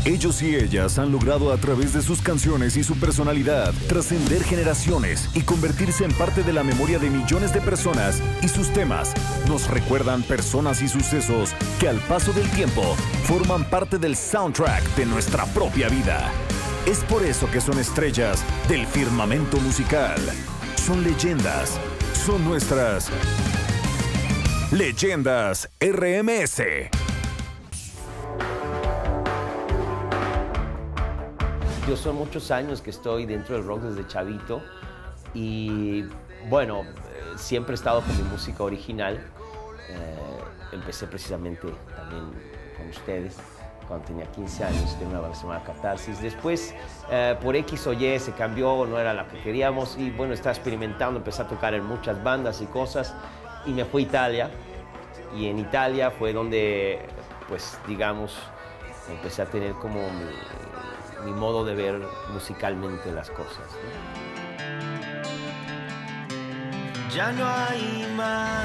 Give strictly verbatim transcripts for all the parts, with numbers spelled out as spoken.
Ellos y ellas han logrado a través de sus canciones y su personalidad trascender generaciones y convertirse en parte de la memoria de millones de personas, y sus temas nos recuerdan personas y sucesos que al paso del tiempo forman parte del soundtrack de nuestra propia vida. Es por eso que son estrellas del firmamento musical. Son leyendas. Son nuestras Leyendas R M S. Yo son muchos años que estoy dentro del rock desde chavito y bueno, siempre he estado con mi música original. Eh, empecé precisamente también con ustedes cuando tenía quince años, tenía una banda llamada Catarsis. Después, eh, por X o Y, se cambió, no era la que queríamos y bueno, estaba experimentando, empecé a tocar en muchas bandas y cosas y me fui a Italia. Y en Italia fue donde, pues, digamos, empecé a tener como mi, mi modo de ver musicalmente las cosas, ¿no? Ya no hay más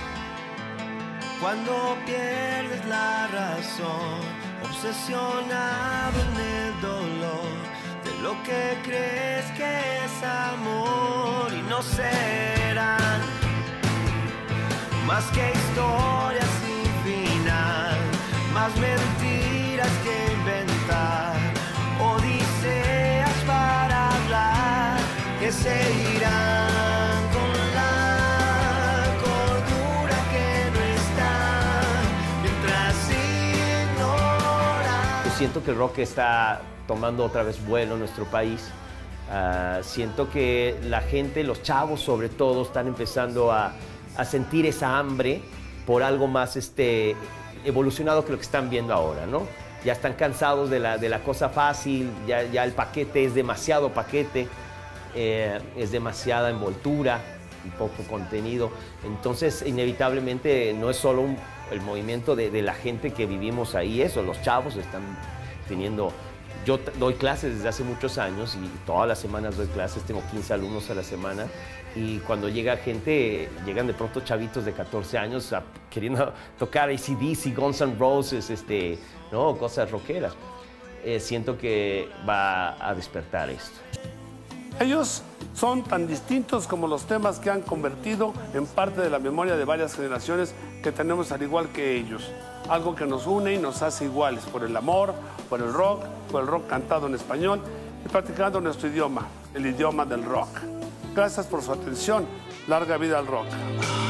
cuando pierdes la razón, obsesionado en el dolor de lo que crees que es amor, y no serán más que historias sin final, más mentiras que inventar, odiseas para hablar que se irán con la cordura que no está mientras ignoras. Yo siento que el rock está tomando otra vez vuelo en nuestro país. Uh, siento que la gente, los chavos sobre todo, están empezando a a sentir esa hambre por algo más este, evolucionado que lo que están viendo ahora, ¿no? Ya están cansados de la, de la cosa fácil, ya, ya el paquete es demasiado paquete, eh, es demasiada envoltura y poco contenido. Entonces, inevitablemente, no es solo un, el movimiento de, de la gente que vivimos ahí, eso, los chavos están teniendo... Yo doy clases desde hace muchos años y todas las semanas doy clases, tengo quince alumnos a la semana, y cuando llega gente, llegan de pronto chavitos de catorce años a, queriendo tocar A C D C, Guns N' Roses, este, ¿no? Cosas rockeras. Eh, siento que va a despertar esto. Ellos son tan distintos como los temas que han convertido en parte de la memoria de varias generaciones que tenemos al igual que ellos. Algo que nos une y nos hace iguales por el amor, por el rock, por el rock cantado en español y practicando nuestro idioma, el idioma del rock. Gracias por su atención. Larga vida al rock.